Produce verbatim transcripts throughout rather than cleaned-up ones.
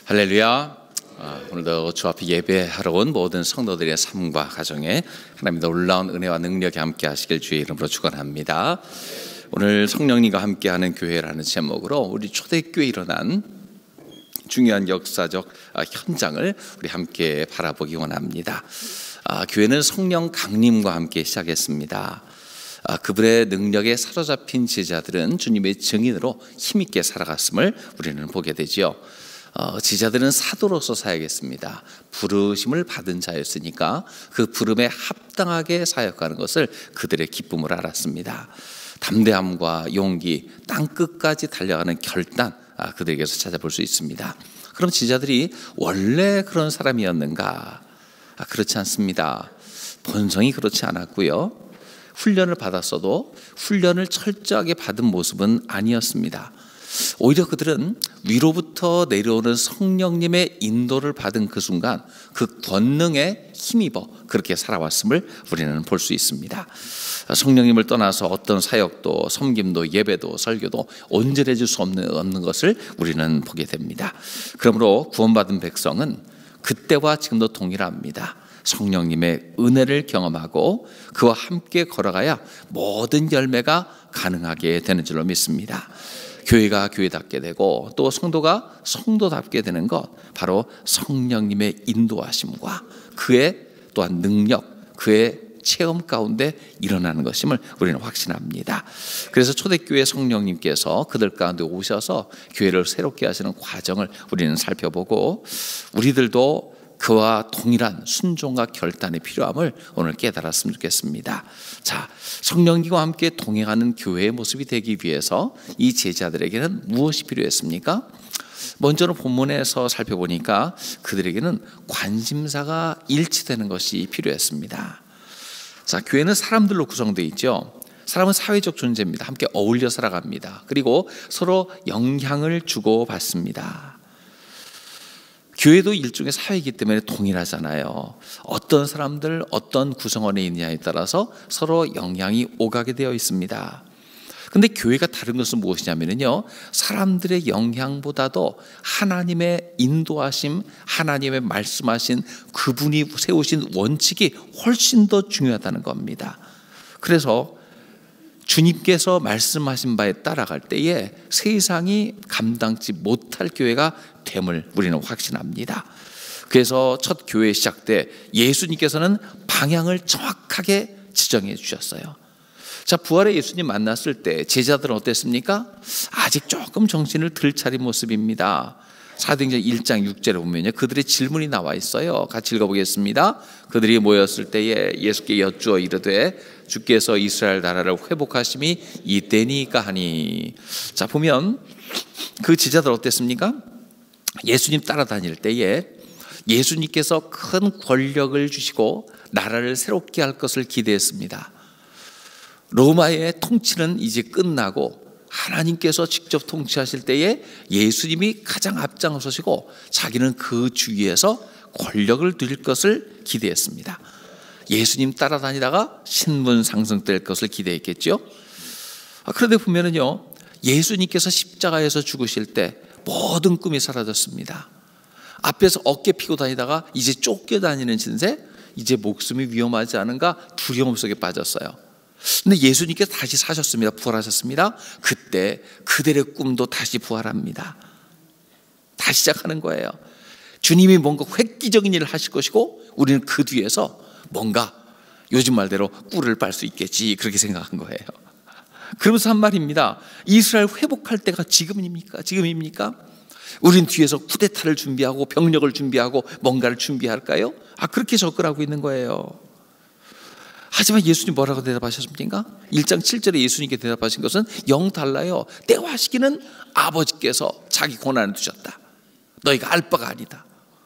할렐루야. 아, 오늘도 주 앞에 예배하러 온 모든 성도들의 삶과 가정에 하나님의 놀라운 은혜와 능력이 함께 하시길 주의 이름으로 축원합니다. 오늘 성령님과 함께하는 교회라는 제목으로 우리 초대교회에 일어난 중요한 역사적 현장을 우리 함께 바라보기 원합니다. 아, 교회는 성령 강림과 함께 시작했습니다. 아, 그분의 능력에 사로잡힌 제자들은 주님의 증인으로 힘있게 살아갔음을 우리는 보게 되지요. 어, 제자들은 사도로서 사역했습니다. 부르심을 받은 자였으니까 그 부름에 합당하게 사역하는 것을 그들의 기쁨을 알았습니다. 담대함과 용기, 땅끝까지 달려가는 결단, 아, 그들에게서 찾아볼 수 있습니다. 그럼 제자들이 원래 그런 사람이었는가? 아, 그렇지 않습니다. 본성이 그렇지 않았고요. 훈련을 받았어도 훈련을 철저하게 받은 모습은 아니었습니다. 오히려 그들은 위로부터 내려오는 성령님의 인도를 받은 그 순간 그 권능에 힘입어 그렇게 살아왔음을 우리는 볼 수 있습니다. 성령님을 떠나서 어떤 사역도 섬김도 예배도 설교도 온전해질 수 없는, 없는 것을 우리는 보게 됩니다. 그러므로 구원받은 백성은 그때와 지금도 동일합니다. 성령님의 은혜를 경험하고 그와 함께 걸어가야 모든 열매가 가능하게 되는 줄로 믿습니다. 교회가 교회답게 되고 또 성도가 성도답게 되는 것, 바로 성령님의 인도하심과 그의 또한 능력, 그의 체험 가운데 일어나는 것임을 우리는 확신합니다. 그래서 초대교회 성령님께서 그들 가운데 오셔서 교회를 새롭게 하시는 과정을 우리는 살펴보고, 우리들도 그와 동일한 순종과 결단이 필요함을 오늘 깨달았으면 좋겠습니다. 자, 성령님과 함께 동행하는 교회의 모습이 되기 위해서 이 제자들에게는 무엇이 필요했습니까? 먼저는 본문에서 살펴보니까 그들에게는 관심사가 일치되는 것이 필요했습니다. 자, 교회는 사람들로 구성되어 있죠. 사람은 사회적 존재입니다. 함께 어울려 살아갑니다. 그리고 서로 영향을 주고받습니다. 교회도 일종의 사회이기 때문에 동일하잖아요. 어떤 사람들, 어떤 구성원에 있느냐에 따라서 서로 영향이 오가게 되어 있습니다. 근데 교회가 다른 것은 무엇이냐면요, 사람들의 영향보다도 하나님의 인도하심, 하나님의 말씀하신 그분이 세우신 원칙이 훨씬 더 중요하다는 겁니다. 그래서 주님께서 말씀하신 바에 따라갈 때에 세상이 감당치 못할 교회가 됨을 우리는 확신합니다. 그래서 첫 교회 시작 때 예수님께서는 방향을 정확하게 지정해 주셨어요. 자, 부활의 예수님 만났을 때 제자들은 어땠습니까? 아직 조금 정신을 들 차린 모습입니다. 사도행전 일 장 육 절에 보면요, 그들의 질문이 나와 있어요. 같이 읽어보겠습니다. 그들이 모였을 때에 예수께 여쭈어 이르되 주께서 이스라엘 나라를 회복하심이 이때니까 하니. 자, 보면 그 제자들 어땠습니까? 예수님 따라다닐 때에 예수님께서 큰 권력을 주시고 나라를 새롭게 할 것을 기대했습니다. 로마의 통치는 이제 끝나고 하나님께서 직접 통치하실 때에 예수님이 가장 앞장서시고 자기는 그 주위에서 권력을 누릴 것을 기대했습니다. 예수님 따라다니다가 신분 상승될 것을 기대했겠죠. 그런데 보면은요, 예수님께서 십자가에서 죽으실 때 모든 꿈이 사라졌습니다. 앞에서 어깨 피고 다니다가 이제 쫓겨다니는 신세, 이제 목숨이 위험하지 않은가 두려움 속에 빠졌어요. 근데 예수님께서 다시 사셨습니다. 부활하셨습니다. 그때 그들의 꿈도 다시 부활합니다. 다시 시작하는 거예요. 주님이 뭔가 획기적인 일을 하실 것이고 우리는 그 뒤에서 뭔가 요즘 말대로 꿀을 빨 수 있겠지, 그렇게 생각한 거예요. 그러면서 한 말입니다. 이스라엘 회복할 때가 지금입니까? 지금입니까? 우린 뒤에서 쿠데타를 준비하고 병력을 준비하고 뭔가를 준비할까요? 아, 그렇게 접근하고 있는 거예요. 하지만 예수님 뭐라고 대답하셨습니까? 일 장 칠 절에 예수님께 대답하신 것은 영 달라요. 때와 시기는 아버지께서 자기 권한에 두셨다. 너희가 알 바가 아니다.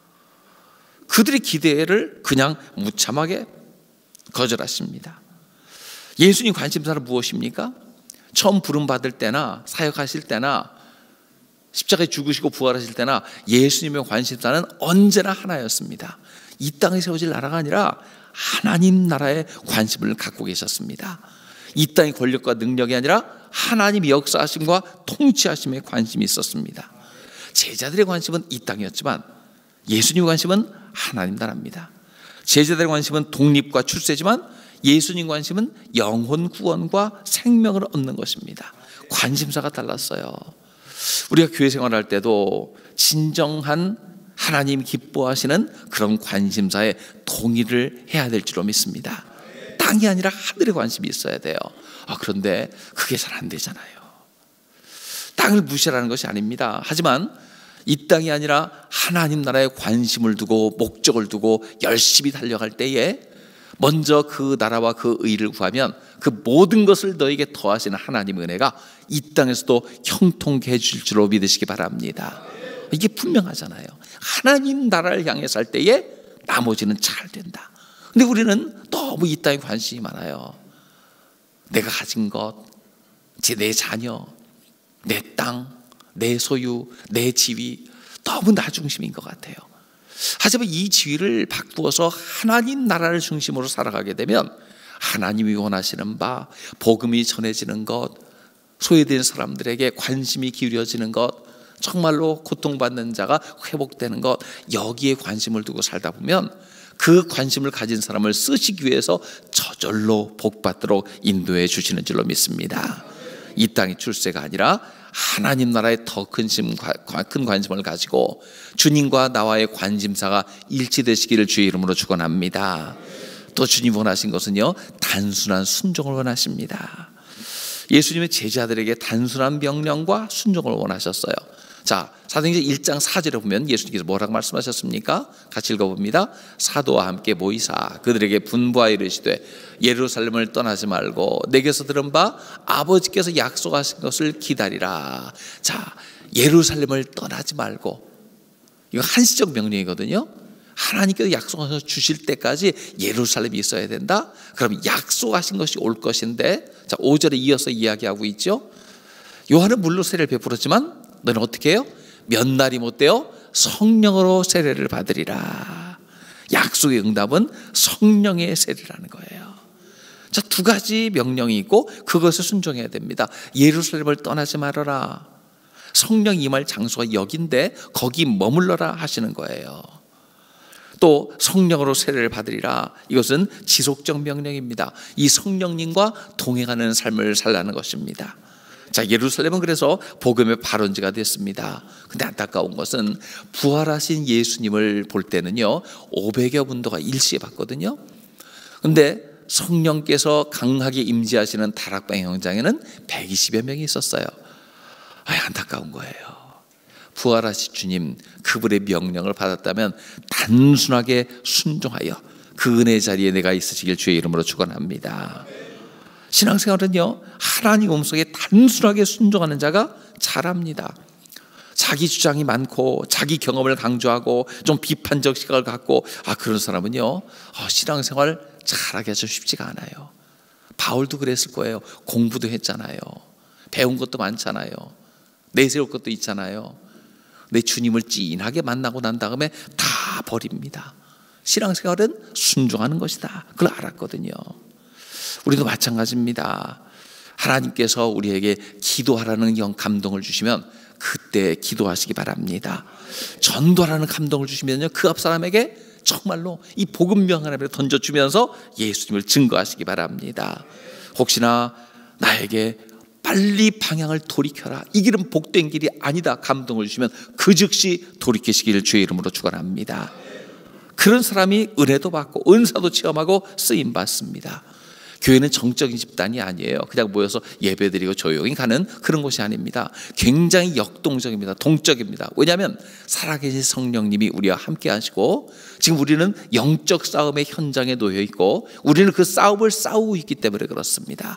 그들의 기대를 그냥 무참하게 거절하십니다. 예수님 관심사는 무엇입니까? 처음 부름 받을 때나 사역하실 때나 십자가에 죽으시고 부활하실 때나 예수님의 관심사는 언제나 하나였습니다. 이 땅에 세워질 나라가 아니라 하나님 나라에 관심을 갖고 계셨습니다. 이 땅의 권력과 능력이 아니라 하나님의 역사하심과 통치하심에 관심이 있었습니다. 제자들의 관심은 이 땅이었지만 예수님의 관심은 하나님 나라입니다. 제자들의 관심은 독립과 출세지만 예수님 관심은 영혼 구원과 생명을 얻는 것입니다. 관심사가 달랐어요. 우리가 교회 생활할 때도 진정한 하나님 기뻐하시는 그런 관심사에 동의를 해야 될 줄로 믿습니다. 땅이 아니라 하늘에 관심이 있어야 돼요. 아, 그런데 그게 잘 안 되잖아요. 땅을 무시하라는 것이 아닙니다. 하지만 이 땅이 아니라 하나님 나라에 관심을 두고 목적을 두고 열심히 달려갈 때에 먼저 그 나라와 그 의를 구하면 그 모든 것을 너에게 더하시는 하나님의 은혜가 이 땅에서도 형통케 해줄 줄로 믿으시기 바랍니다. 이게 분명하잖아요. 하나님 나라를 향해 살 때에 나머지는 잘 된다. 근데 우리는 너무 이 땅에 관심이 많아요. 내가 가진 것, 내 자녀, 내 땅, 내 소유, 내 지위, 너무 나 중심인 것 같아요. 하지만 이 지위를 바꾸어서 하나님 나라를 중심으로 살아가게 되면 하나님이 원하시는 바, 복음이 전해지는 것, 소외된 사람들에게 관심이 기울여지는 것, 정말로 고통받는 자가 회복되는 것, 여기에 관심을 두고 살다 보면 그 관심을 가진 사람을 쓰시기 위해서 저절로 복받도록 인도해 주시는 줄로 믿습니다. 이 땅의 출세가 아니라 하나님 나라에 더 큰 큰 관심을 가지고 주님과 나와의 관심사가 일치되시기를 주의 이름으로 축원합니다. 또 주님 원하신 것은요, 단순한 순종을 원하십니다. 예수님의 제자들에게 단순한 명령과 순종을 원하셨어요. 자, 사도행전 일 장 사 절에 보면 예수님께서 뭐라고 말씀하셨습니까? 같이 읽어봅니다. 사도와 함께 모이사 그들에게 분부하여 이르시되 예루살렘을 떠나지 말고 내게서 들은 바 아버지께서 약속하신 것을 기다리라. 자, 예루살렘을 떠나지 말고, 이거 한시적 명령이거든요. 하나님께서 약속하셔 주실 때까지 예루살렘이 있어야 된다. 그럼 약속하신 것이 올 것인데, 자, 오 절에 이어서 이야기하고 있죠. 요한은 물로 세례를 베풀었지만 너는 어떻게 해요? 몇 날이 못 되어 성령으로 세례를 받으리라. 약속의 응답은 성령의 세례라는 거예요. 자, 두 가지 명령이 있고 그것을 순종해야 됩니다. 예루살렘을 떠나지 말아라. 성령 임할 장소가 여긴데 거기 머물러라 하시는 거예요. 또 성령으로 세례를 받으리라. 이것은 지속적 명령입니다. 이 성령님과 동행하는 삶을 살라는 것입니다. 자, 예루살렘은 그래서 복음의 발원지가 됐습니다. 근데 안타까운 것은 부활하신 예수님을 볼 때는요, 오백여 분도가 일시에 봤거든요. 근데 성령께서 강하게 임재하시는 다락방 현장에는 백이십여 명이 있었어요. 아, 안타까운 거예요. 부활하신 주님, 그분의 명령을 받았다면 단순하게 순종하여 그 은혜 자리에 내가 있으시길 주의 이름으로 축원합니다. 신앙생활은요, 하나님 음성에 단순하게 순종하는 자가 잘합니다. 자기 주장이 많고 자기 경험을 강조하고 좀 비판적 시각을 갖고, 아, 그런 사람은요, 어, 신앙생활 잘하기 아주 쉽지가 않아요. 바울도 그랬을 거예요. 공부도 했잖아요. 배운 것도 많잖아요. 내세울 것도 있잖아요. 내 주님을 찐하게 만나고 난 다음에 다 버립니다. 신앙생활은 순종하는 것이다. 그걸 알았거든요. 우리도 마찬가지입니다. 하나님께서 우리에게 기도하라는 영 감동을 주시면 그때 기도하시기 바랍니다. 전도하라는 감동을 주시면요, 그 앞 사람에게 정말로 이 복음명 하나를 던져주면서 예수님을 증거하시기 바랍니다. 혹시나 나에게 빨리 방향을 돌이켜라, 이 길은 복된 길이 아니다 감동을 주시면 그 즉시 돌이키시기를 주의 이름으로 축원합니다. 그런 사람이 은혜도 받고 은사도 체험하고 쓰임 받습니다. 교회는 정적인 집단이 아니에요. 그냥 모여서 예배드리고 조용히 가는 그런 곳이 아닙니다. 굉장히 역동적입니다. 동적입니다. 왜냐하면 살아계신 성령님이 우리와 함께 하시고 지금 우리는 영적 싸움의 현장에 놓여 있고 우리는 그 싸움을 싸우고 있기 때문에 그렇습니다.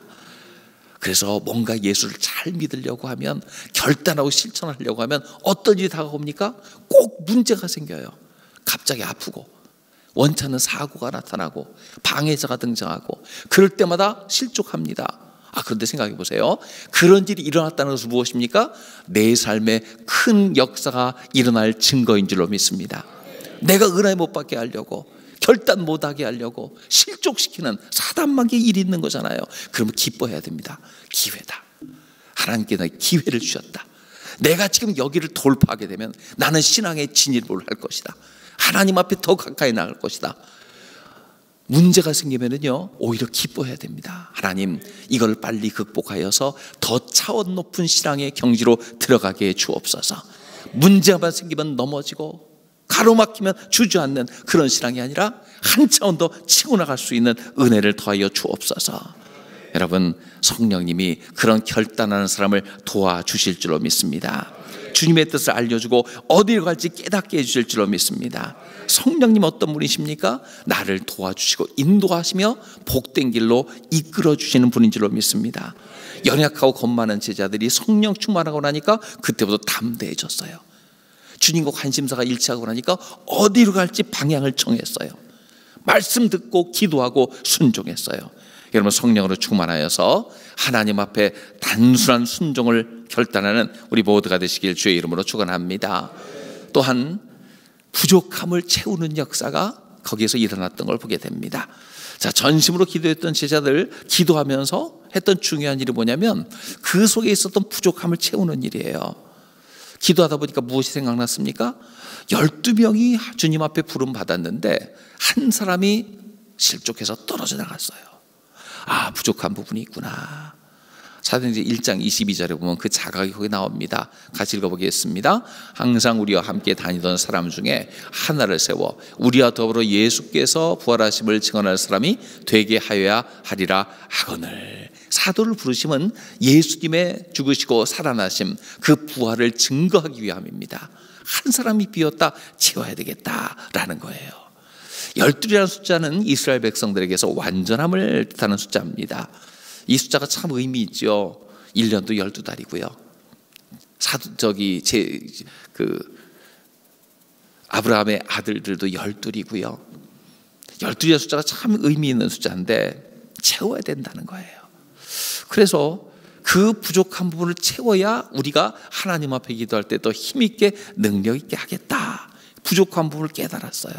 그래서 뭔가 예수를 잘 믿으려고 하면, 결단하고 실천하려고 하면 어떤 일이 다가옵니까? 꼭 문제가 생겨요. 갑자기 아프고 원찮은 사고가 나타나고 방해자가 등장하고 그럴 때마다 실족합니다. 아, 그런데 생각해 보세요. 그런 일이 일어났다는 것은 무엇입니까? 내 삶에 큰 역사가 일어날 증거인 줄로 믿습니다. 내가 은혜 못 받게 하려고, 결단 못하게 하려고 실족시키는 사단마귀의 일이 있는 거잖아요. 그러면 기뻐해야 됩니다. 기회다. 하나님께 나 기회를 주셨다. 내가 지금 여기를 돌파하게 되면 나는 신앙의 진입을 할 것이다. 하나님 앞에 더 가까이 나갈 것이다. 문제가 생기면은요, 오히려 기뻐해야 됩니다. 하나님, 이걸 빨리 극복하여서 더 차원 높은 신앙의 경지로 들어가게 해 주옵소서. 문제만 생기면 넘어지고 가로막히면 주저앉는 그런 신앙이 아니라 한 차원 더 치고 나갈 수 있는 은혜를 더하여 주옵소서. 여러분, 성령님이 그런 결단하는 사람을 도와주실 줄로 믿습니다. 주님의 뜻을 알려주고 어디로 갈지 깨닫게 해주실 줄로 믿습니다. 성령님 어떤 분이십니까? 나를 도와주시고 인도하시며 복된 길로 이끌어주시는 분인 줄로 믿습니다. 연약하고 겁 많은 제자들이 성령 충만하고 나니까 그때부터 담대해졌어요. 주님과 관심사가 일치하고 나니까 어디로 갈지 방향을 정했어요. 말씀 듣고 기도하고 순종했어요. 여러분, 성령으로 충만하여서 하나님 앞에 단순한 순종을 결단하는 우리 모두가 되시길 주의 이름으로 축원합니다. 또한 부족함을 채우는 역사가 거기에서 일어났던 걸 보게 됩니다. 자, 전심으로 기도했던 제자들, 기도하면서 했던 중요한 일이 뭐냐면 그 속에 있었던 부족함을 채우는 일이에요. 기도하다 보니까 무엇이 생각났습니까? 열두 명이 주님 앞에 부름 받았는데 한 사람이 실족해서 떨어져 나갔어요. 아, 부족한 부분이 있구나. 사도행전 일 장 이십이 절에 보면 그 자각이 거기 나옵니다. 같이 읽어보겠습니다. 항상 우리와 함께 다니던 사람 중에 하나를 세워 우리와 더불어 예수께서 부활하심을 증언할 사람이 되게 하여야 하리라 하거늘. 사도를 부르심은 예수님의 죽으시고 살아나심, 그 부활을 증거하기 위함입니다. 한 사람이 비었다, 채워야 되겠다라는 거예요. 열둘이라는 숫자는 이스라엘 백성들에게서 완전함을 뜻하는 숫자입니다. 이 숫자가 참 의미 있죠. 일 년도 열두 달이고요. 사도 저기 제 그 아브라함의 아들들도 열둘이고요. 열둘이라는 숫자가 참 의미 있는 숫자인데 채워야 된다는 거예요. 그래서 그 부족한 부분을 채워야 우리가 하나님 앞에 기도할 때 더 힘있게 능력 있게 하겠다. 부족한 부분을 깨달았어요.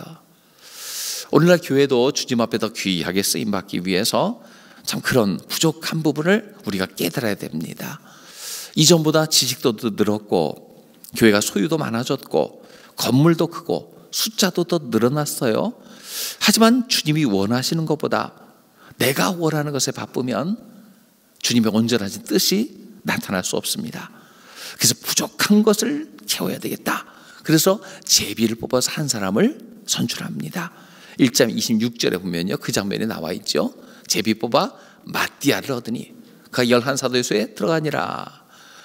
오늘날 교회도 주님 앞에 더 귀하게 쓰임받기 위해서 참 그런 부족한 부분을 우리가 깨달아야 됩니다. 이전보다 지식도 늘었고 교회가 소유도 많아졌고 건물도 크고 숫자도 더 늘어났어요. 하지만 주님이 원하시는 것보다 내가 원하는 것에 바쁘면 주님의 온전하신 뜻이 나타날 수 없습니다. 그래서 부족한 것을 채워야 되겠다. 그래서 제비를 뽑아서 한 사람을 선출합니다. 일 장 이십육 절에 보면요, 그 장면이 나와 있죠. 제비 뽑아 마띠아를 얻으니 그가 열한 사도의 수에 들어가니라.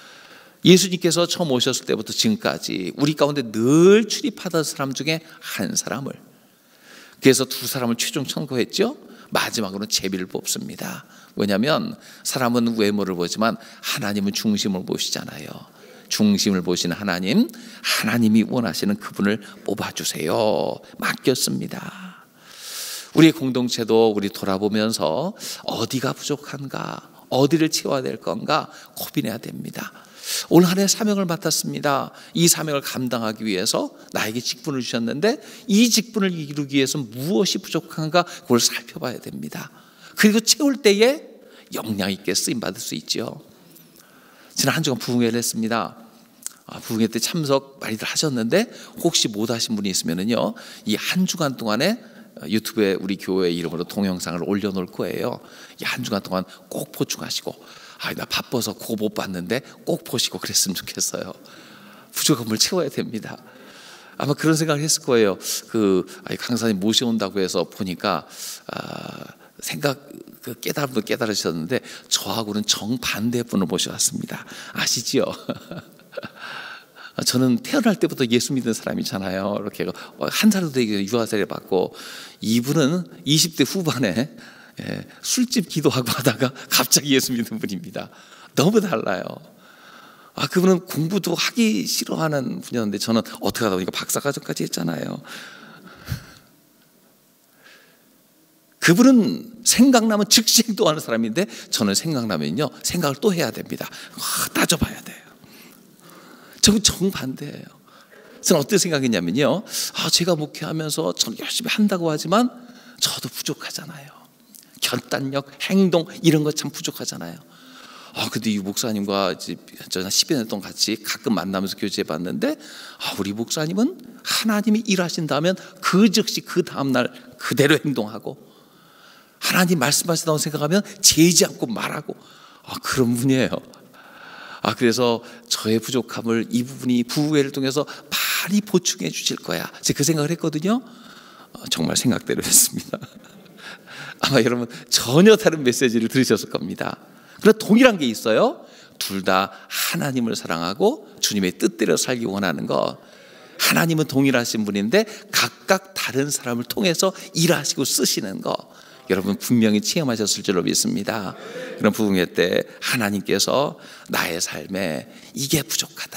예수님께서 처음 오셨을 때부터 지금까지 우리 가운데 늘 출입하던 사람 중에 한 사람을, 그래서 두 사람을 최종 청구했죠. 마지막으로 제비를 뽑습니다. 왜냐하면 사람은 외모를 보지만 하나님은 중심을 보시잖아요. 중심을 보시는 하나님, 하나님이 원하시는 그분을 뽑아주세요. 맡겼습니다. 우리의 공동체도 우리 돌아보면서 어디가 부족한가, 어디를 채워야 될 건가 고민해야 됩니다. 올 한 해 사명을 맡았습니다. 이 사명을 감당하기 위해서 나에게 직분을 주셨는데 이 직분을 이루기 위해서 무엇이 부족한가 그걸 살펴봐야 됩니다. 그리고 채울 때에 역량 있게 쓰임받을 수 있죠. 지난 한 주간 부흥회를 했습니다. 아, 부흥회 때 참석 많이들 하셨는데 혹시 못 하신 분이 있으면요, 이 한 주간 동안에 유튜브에 우리 교회 이름으로 동영상을 올려놓을 거예요. 이 한 주간 동안 꼭 보충하시고, 아, 나 바빠서 그거 못 봤는데 꼭 보시고 그랬으면 좋겠어요. 부족함을 채워야 됩니다. 아마 그런 생각을 했을 거예요. 그 강사님 모셔온다고 해서 보니까 아, 생각 그 깨달음도 깨달으셨는데 저하고는 정반대 분을 모셔왔습니다. 아시지요? 저는 태어날 때부터 예수 믿는 사람이잖아요. 이렇게 한 살도 되게 유아세례 받고, 이분은 이십 대 후반에 예, 술집 기도하고 하다가 갑자기 예수 믿는 분입니다. 너무 달라요. 아, 그분은 공부도 하기 싫어하는 분이었는데 저는 어떻게 하다 보니까 박사과정까지 했잖아요. 그분은 생각나면 즉시 행동하는 사람인데 저는 생각나면요, 생각을 또 해야 됩니다. 아, 따져봐야 돼요. 저는 정반대예요. 저는 어떻게 생각했냐면요, 아, 제가 목회하면서 저는 열심히 한다고 하지만 저도 부족하잖아요. 결단력, 행동 이런 거 참 부족하잖아요. 아, 근데 이 목사님과 이제 한 십여 년 동안 같이 가끔 만나면서 교제해 봤는데, 아, 우리 목사님은 하나님이 일하신다면 그 즉시 그 다음날 그대로 행동하고, 하나님 말씀하신다고 생각하면 재지 않고 말하고, 아, 그런 분이에요. 아, 그래서 저의 부족함을 이 부분이 부부회를 통해서 많이 보충해 주실 거야, 제가 그 생각을 했거든요. 어, 정말 생각대로 했습니다. 아마 여러분 전혀 다른 메시지를 들으셨을 겁니다. 그러나 동일한 게 있어요. 둘 다 하나님을 사랑하고 주님의 뜻대로 살기 원하는 거. 하나님은 동일하신 분인데 각각 다른 사람을 통해서 일하시고 쓰시는 거, 여러분 분명히 체험하셨을 줄로 믿습니다. 그런 부흥회 때 하나님께서 나의 삶에 이게 부족하다,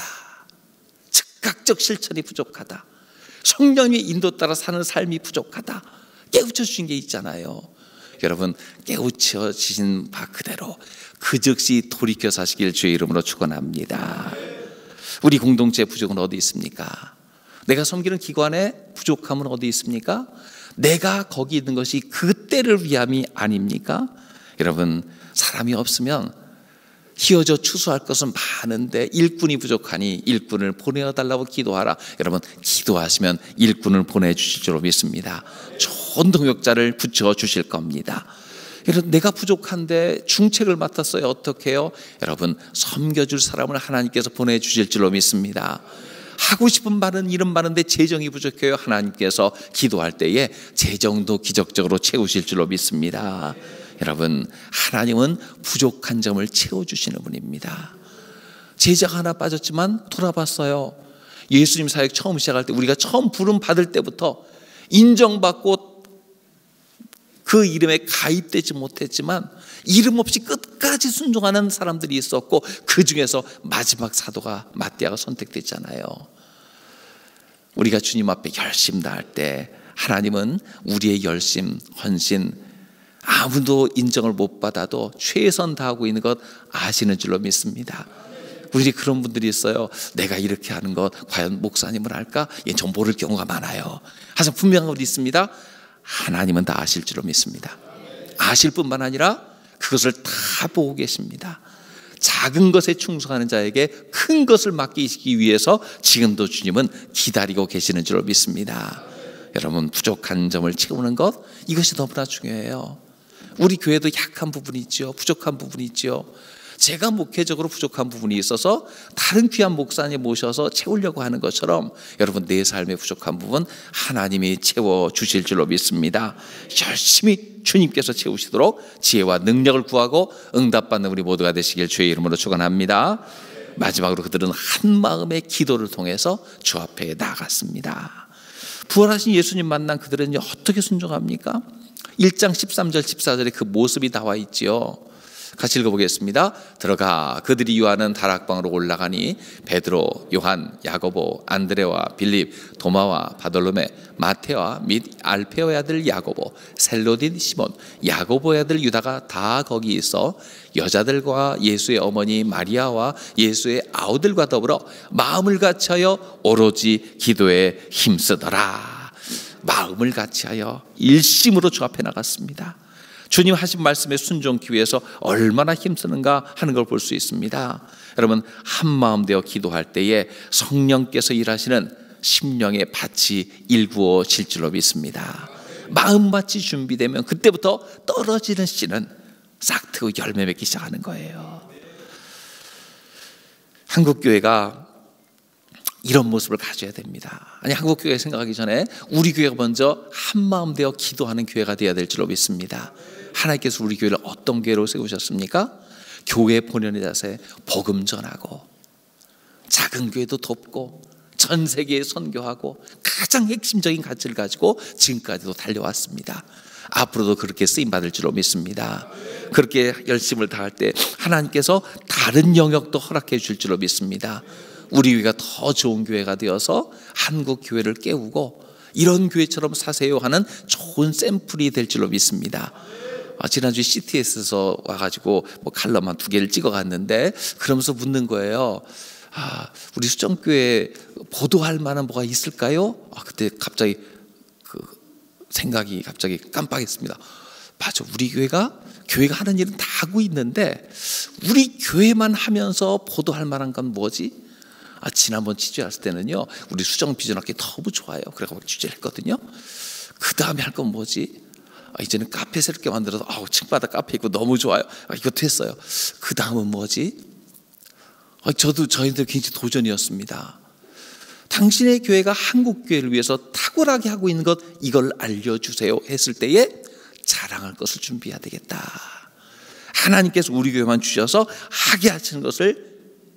즉각적 실천이 부족하다, 성령의 인도 따라 사는 삶이 부족하다, 깨우쳐 주신 게 있잖아요. 여러분 깨우쳐 주신 바 그대로 그 즉시 돌이켜 사시길 주의 이름으로 축원합니다. 우리 공동체 부족은 어디 있습니까? 내가 섬기는 기관에 부족함은 어디 있습니까? 내가 거기 있는 것이 그때를 위함이 아닙니까? 여러분 사람이 없으면 휘어져 추수할 것은 많은데 일꾼이 부족하니 일꾼을 보내어달라고 기도하라. 여러분 기도하시면 일꾼을 보내주실 줄로 믿습니다. 좋은 동역자를 붙여주실 겁니다. 여러분 내가 부족한데 중책을 맡았어요. 어떻게 해요? 여러분 섬겨줄 사람을 하나님께서 보내주실 줄로 믿습니다. 하고 싶은 말은 이런 많은데 재정이 부족해요. 하나님께서 기도할 때에 재정도 기적적으로 채우실 줄로 믿습니다. 여러분 하나님은 부족한 점을 채워주시는 분입니다. 제자가 하나 빠졌지만 돌아봤어요. 예수님 사역 처음 시작할 때, 우리가 처음 부름 받을 때부터 인정받고 그 이름에 가입되지 못했지만 이름 없이 끝까지 순종하는 사람들이 있었고, 그 중에서 마지막 사도가 마띠아가 선택됐잖아요. 우리가 주님 앞에 열심 다할 때 하나님은 우리의 열심, 헌신, 아무도 인정을 못 받아도 최선 다하고 있는 것 아시는 줄로 믿습니다. 우리 그런 분들이 있어요. 내가 이렇게 하는 것 과연 목사님은 알까? 예, 좀 모를 경우가 많아요. 하지만 분명한 것이 있습니다. 하나님은 다 아실 줄로 믿습니다. 아실 뿐만 아니라 그것을 다 보고 계십니다. 작은 것에 충성하는 자에게 큰 것을 맡기시기 위해서 지금도 주님은 기다리고 계시는 줄로 믿습니다. 여러분 부족한 점을 채우는 것, 이것이 너무나 중요해요. 우리 교회도 약한 부분이 있죠. 부족한 부분이 있죠. 제가 목회적으로 부족한 부분이 있어서 다른 귀한 목사님 모셔서 채우려고 하는 것처럼 여러분 내 삶의 부족한 부분 하나님이 채워주실 줄로 믿습니다. 열심히 주님께서 채우시도록 지혜와 능력을 구하고 응답받는 우리 모두가 되시길 주의 이름으로 축원합니다. 마지막으로 그들은 한 마음의 기도를 통해서 주 앞에 나갔습니다. 부활하신 예수님 만난 그들은 어떻게 순종합니까? 일 장 십삼 절 십사 절에 그 모습이 나와 있지요. 같이 읽어보겠습니다. 들어가 그들이 유하는 다락방으로 올라가니 베드로, 요한, 야고보, 안드레와 빌립, 도마와 바돌로메, 마테와 및 알페오의 아들 야고보, 셀로딘 시몬, 야고보의 아들 유다가 다 거기 있어 여자들과 예수의 어머니 마리아와 예수의 아우들과 더불어 마음을 같이하여 오로지 기도에 힘쓰더라. 마음을 같이하여 일심으로 주 앞에 나갔습니다. 주님 하신 말씀에 순종하기 위해서 얼마나 힘쓰는가 하는 걸 볼 수 있습니다. 여러분 한마음 되어 기도할 때에 성령께서 일하시는 심령의 밭이 일구어질 줄로 믿습니다. 마음밭이 준비되면 그때부터 떨어지는 씨는 싹 트고 열매 맺기 시작하는 거예요. 한국교회가 이런 모습을 가져야 됩니다. 아니 한국교회 생각하기 전에 우리 교회가 먼저 한마음 되어 기도하는 교회가 되어야 될 줄로 믿습니다. 하나님께서 우리 교회를 어떤 교회로 세우셨습니까? 교회 본연의 자세, 복음 전하고 작은 교회도 돕고 전 세계에 선교하고 가장 핵심적인 가치를 가지고 지금까지도 달려왔습니다. 앞으로도 그렇게 쓰임받을 줄로 믿습니다. 그렇게 열심을 다할 때 하나님께서 다른 영역도 허락해 줄 줄로 믿습니다. 우리 교회가 더 좋은 교회가 되어서 한국 교회를 깨우고 이런 교회처럼 사세요 하는 좋은 샘플이 될 줄로 믿습니다. 지난주에 씨티에스에서 와가지고 뭐 칼럼 한 두 개를 찍어갔는데 그러면서 묻는 거예요. 아, 우리 수정교회 보도할 만한 뭐가 있을까요? 아, 그때 갑자기 그 생각이 갑자기 깜빡했습니다. 맞아, 우리 교회가 교회가 하는 일은 다 하고 있는데 우리 교회만 하면서 보도할 만한 건 뭐지? 아, 지난번 취재했을 때는요, 우리 수정 비전학교 너무 좋아요. 그래서 취재를 했거든요. 그 다음에 할 건 뭐지? 아, 이제는 카페 새롭게 만들어서 아우, 층바닥 카페 있고 너무 좋아요. 아, 이것도 했어요. 그 다음은 뭐지? 아, 저도 저희들 굉장히 도전이었습니다. 당신의 교회가 한국 교회를 위해서 탁월하게 하고 있는 것, 이걸 알려주세요 했을 때에 자랑할 것을 준비해야 되겠다. 하나님께서 우리 교회만 주셔서 하게 하시는 것을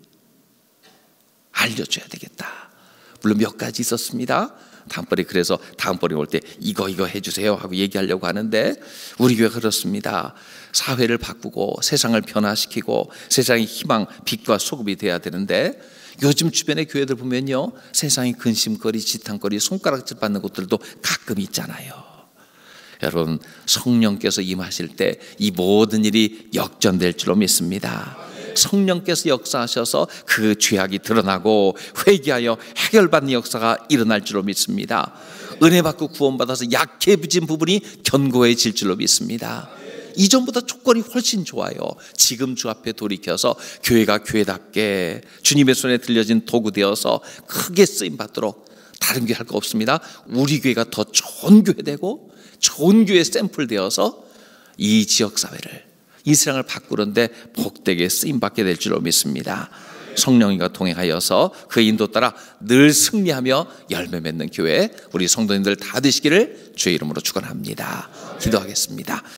알려줘야 되겠다. 물론 몇 가지 있었습니다. 다음번에 그래서 다음번에 올 때 이거 이거 해주세요 하고 얘기하려고 하는데, 우리 교회가 그렇습니다. 사회를 바꾸고 세상을 변화시키고 세상의 희망, 빛과 소금이 돼야 되는데, 요즘 주변의 교회들 보면요, 세상의 근심거리, 지탄거리, 손가락질 받는 곳들도 가끔 있잖아요. 여러분, 성령께서 임하실 때 이 모든 일이 역전될 줄로 믿습니다. 성령께서 역사하셔서 그 죄악이 드러나고 회개하여 해결받는 역사가 일어날 줄로 믿습니다. 은혜 받고 구원받아서 약해진 부분이 견고해질 줄로 믿습니다. 이전보다 조건이 훨씬 좋아요. 지금 주 앞에 돌이켜서 교회가 교회답게 주님의 손에 들려진 도구 되어서 크게 쓰임 받도록, 다른 교회 할 거 없습니다. 우리 교회가 더 좋은 교회 되고 좋은 교회 샘플 되어서 이 지역 사회를, 이 세상을 바꾸는데 복되게 쓰임 받게 될 줄로 믿습니다. 성령님과 동행하여서 그 인도 따라 늘 승리하며 열매 맺는 교회, 우리 성도님들 다 되시기를 주의 이름으로 축원합니다. 기도하겠습니다.